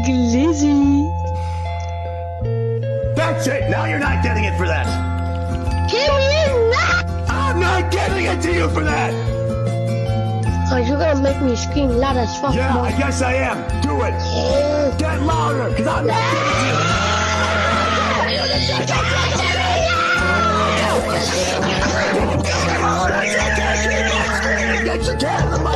Glizzy. That's it. Now you're not getting it for that. Give me that. I'm not getting it to you for that. So you're gonna make me scream loud as fuck. Yeah, Mom. I guess I am. Do it. Get louder, because I'm not getting you. Get your cat in the mic.